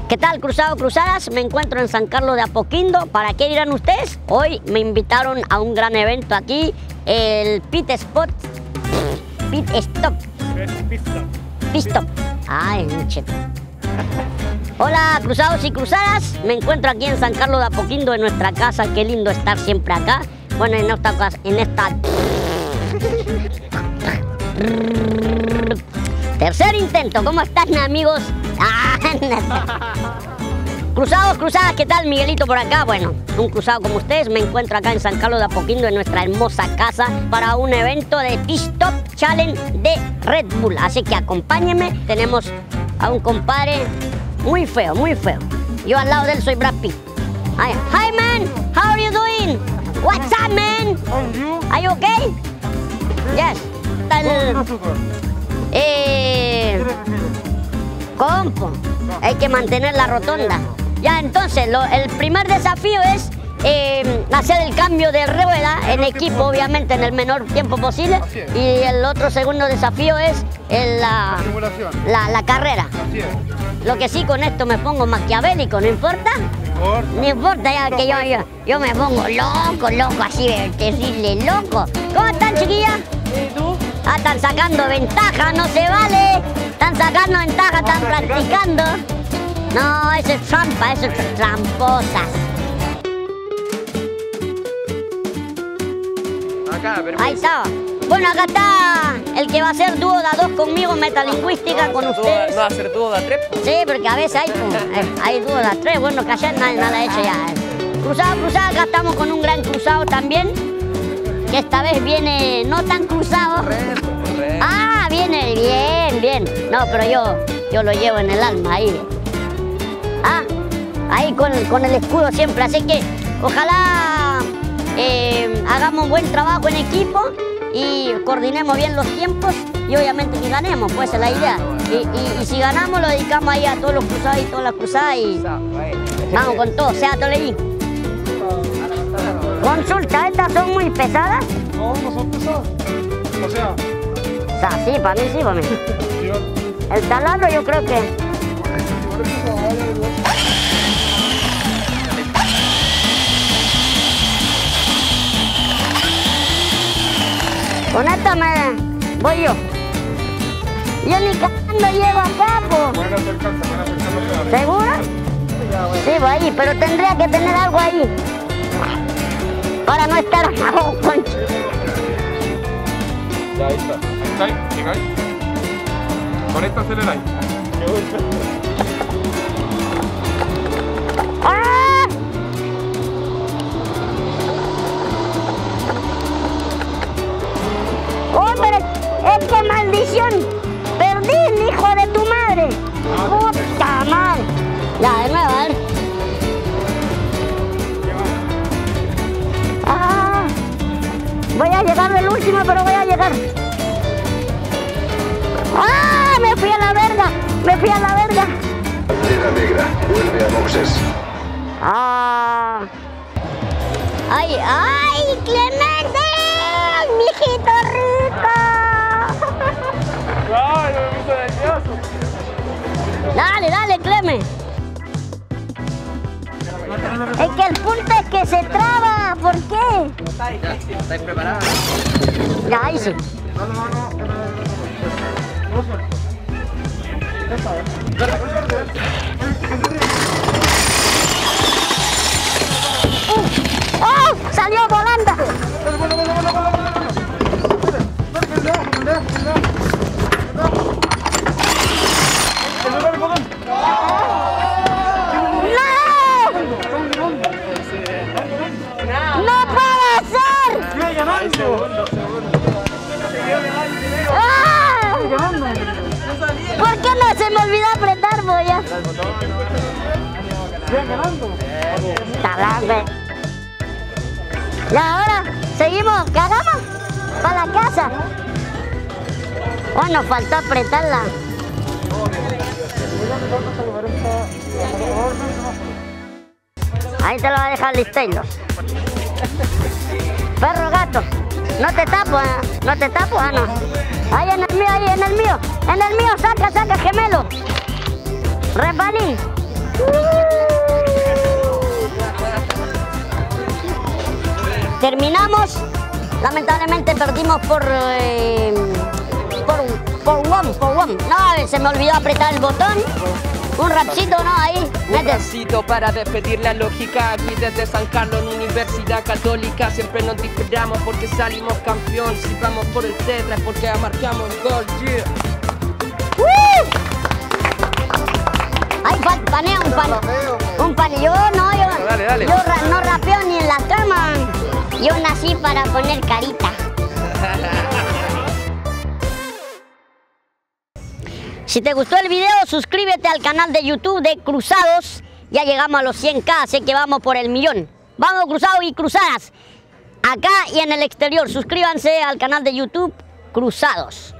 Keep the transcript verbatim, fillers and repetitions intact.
¿Qué tal, cruzados, cruzadas? Me encuentro en San Carlos de Apoquindo. ¿Para qué dirán ustedes? Hoy me invitaron a un gran evento aquí, el Pit Spot. Pit Stop. Pit Stop. Pit Stop. Ay, mucho. Hola, cruzados y cruzadas. Me encuentro aquí en San Carlos de Apoquindo, en nuestra casa. Qué lindo estar siempre acá. Bueno, en esta casa, en esta... Tercer intento. ¿Cómo están, amigos? Cruzados, cruzadas, ¿qué tal? Miguelito por acá. Bueno, un cruzado como ustedes. Me encuentro acá en San Carlos de Apoquindo, en nuestra hermosa casa, para un evento de Pit Stop Challenge de Red Bull. Así que acompáñenme. Tenemos a un compadre muy feo, muy feo. Yo al lado de él soy Brad Pitt. Hi, hi man, how are you doing? What's up, man? Are you okay? Yes. El, eh, compo, hay que mantener la rotonda. Ya, entonces, lo, el primer desafío es eh, hacer el cambio de rueda en equipo, obviamente, en el menor tiempo posible. Y el otro segundo desafío es el, la, la, la carrera. Lo que sí, con esto me pongo maquiavélico, ¿no importa? No importa, ya que yo, yo, yo me pongo loco, loco, así, terrible, loco. ¿Cómo están, chiquillas? ¿Y tú? Ah, están sacando ventaja, no se vale. Están sacando ventaja, están practicando. No, eso es trampa, eso es tramposas. Acá, permiso. Ahí está. Bueno, acá está el que va a hacer dúo de a dos conmigo, metalingüística, con ustedes. ¿No va a ser dúo de a tres? Sí, porque a veces hay, hay dúo de a tres. Bueno, que allá nadie nada hecho ya. Cruzado, cruzado, acá estamos con un gran cruzado también. Que esta vez viene no tan cruzado. Correcto, correcto. Ah, viene bien, bien. No, pero yo, yo lo llevo en el alma ahí. Ah, ahí con, con el escudo siempre. Así que ojalá eh, hagamos un buen trabajo en equipo y coordinemos bien los tiempos y obviamente que ganemos, pues esa es la idea. Y, y, y si ganamos lo dedicamos ahí a todos los cruzados y todas las cruzadas y vamos con todo, sea Tolerín. Consulta, ¿estas son muy pesadas? No, no son pesadas. O sea... O sea, sí, para mí sí, para mí. El taladro yo creo que... Con esta me voy yo. Yo ni cagando llego acá, po. Buena alcanza, buena alcanza. ¿Segura? Sí, va ahí, pero tendría que tener algo ahí. Para no estar abajo, concha. Ya, ahí está. Ahí está, llega ahí. Con esta aceleráis. ¡Ah! ¡Oh, pero es que maldición! ¡Perdí, hijo de tu madre! ¡Puta madre! Ya, de nuevo, a ver. Ah, voy a llegar del último, pero voy a llegar. ¡Ah! Me fui a la verga, me fui a la verga. Bandera negra, vuelve a boxes. Ah. ¡Ay, ay, Clemente! ¡Mijito rico! ¡Ay, me puse nervioso! Dale, dale, Cleme. Es que el punto es que se traba. ¿Por qué? ¿Estáis preparados? Ya, ahí sí. No, no, no. Uh, ¡Oh! ¡Salió volando! ¡No puede ser! ¡Ah! ¿Por qué no se me olvidó apretar, boya? Tarame. Y ahora, ¿seguimos? ¿Qué hagamos? ¿Para la casa? Oh, nos faltó apretarla. Ahí te lo va a dejar listeilo. Perro gato, no te tapo, ¿eh? No te tapo, ah, no. Ahí en el mío, ahí en el mío. En el mío, saca, saca, gemelo. Resbalín. Uh, terminamos. Lamentablemente perdimos por... Eh, por, por one, por one. No, se me olvidó apretar el botón. Un rapcito, ¿no? Ahí. Un Metes. rapcito para despedir la lógica. Aquí desde San Carlos, en Universidad Católica. Siempre nos disfrutamos porque salimos campeón. Si vamos por el tetra es porque marcamos el gol, yeah. ¡Uh! Ay, pan, paneo, un pan. Un pan. Yo no, yo, Dale, dale. yo ra- no rapeo ni en la cama. Yo nací para poner carita. Si te gustó el video, suscríbete al canal de YouTube de Cruzados. Ya llegamos a los cien K, sé que vamos por el millón. Vamos, Cruzados y Cruzadas. Acá y en el exterior, suscríbanse al canal de YouTube Cruzados.